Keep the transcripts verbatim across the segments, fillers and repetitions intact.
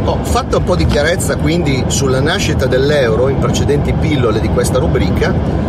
Ho fatto un po' di chiarezza quindi sulla nascita dell'euro in precedenti pillole di questa rubrica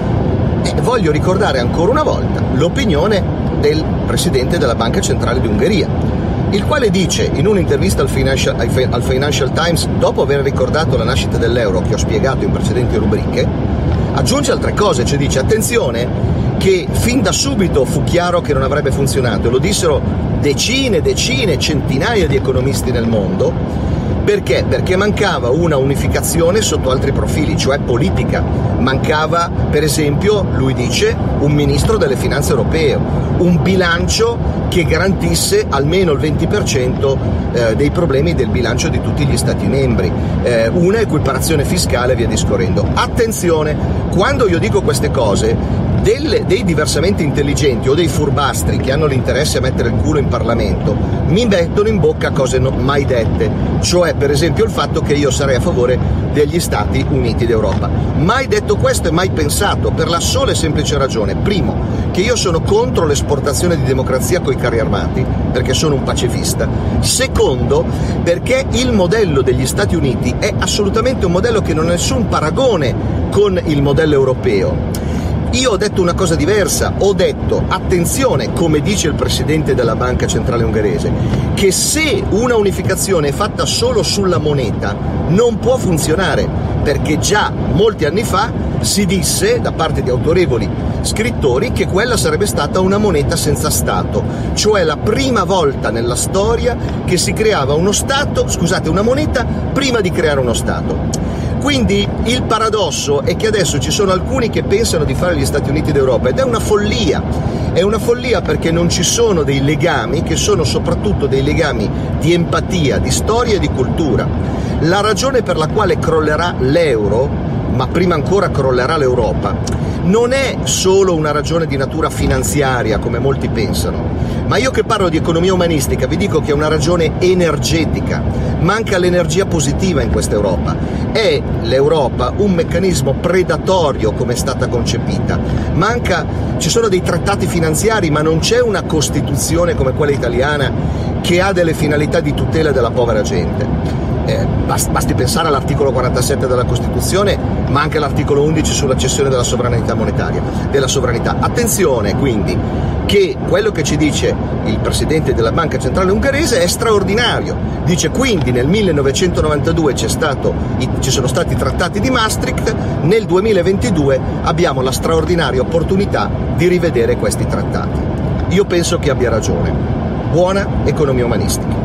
e voglio ricordare ancora una volta l'opinione del presidente della Banca Centrale di Ungheria, il quale dice in un'intervista al Financial, al Financial Times, dopo aver ricordato la nascita dell'euro che ho spiegato in precedenti rubriche, aggiunge altre cose, cioè dice attenzione che fin da subito fu chiaro che non avrebbe funzionato, lo dissero decine, decine, centinaia di economisti nel mondo. Perché? Perché mancava una unificazione sotto altri profili, cioè politica. Mancava, per esempio, lui dice, un ministro delle finanze europee, un bilancio che garantisse almeno il venti per cento eh, dei problemi del bilancio di tutti gli Stati membri, eh, una equiparazione fiscale e via discorrendo. Attenzione, quando io dico queste cose, Delle, dei diversamente intelligenti o dei furbastri che hanno l'interesse a mettere il culo in Parlamento mi mettono in bocca cose non mai dette, cioè per esempio il fatto che io sarei a favore degli Stati Uniti d'Europa. Mai detto questo e mai pensato, per la sola e semplice ragione: primo, che io sono contro l'esportazione di democrazia coi carri armati, perché sono un pacifista; secondo, perché il modello degli Stati Uniti è assolutamente un modello che non ha nessun paragone con il modello europeo. Io ho detto una cosa diversa, ho detto, attenzione, come dice il presidente della Banca Centrale Ungherese, che se una unificazione è fatta solo sulla moneta non può funzionare, perché già molti anni fa si disse da parte di autorevoli scrittori che quella sarebbe stata una moneta senza Stato, cioè la prima volta nella storia che si creava uno Stato, scusate, una moneta prima di creare uno Stato. Quindi il paradosso è che adesso ci sono alcuni che pensano di fare gli Stati Uniti d'Europa ed è una follia, è una follia perché non ci sono dei legami che sono soprattutto dei legami di empatia, di storia e di cultura. La ragione per la quale crollerà l'euro, ma prima ancora crollerà l'Europa, non è solo una ragione di natura finanziaria come molti pensano, ma io che parlo di economia umanistica vi dico che è una ragione energetica. Manca l'energia positiva in questa Europa. È l'Europa un meccanismo predatorio come è stata concepita. Manca, ci sono dei trattati finanziari, ma non c'è una Costituzione come quella italiana che ha delle finalità di tutela della povera gente. Eh, basti pensare all'articolo quarantasette della Costituzione, ma anche all'articolo undici sulla cessione della sovranità monetaria, della sovranità. Attenzione quindi che quello che ci dice il presidente della Banca Centrale Ungherese è straordinario. Dice quindi nel millenovecentonovantadue c'è stato, ci sono stati i trattati di Maastricht, nel duemilaventidue abbiamo la straordinaria opportunità di rivedere questi trattati. Io penso che abbia ragione. Buona economia umanistica.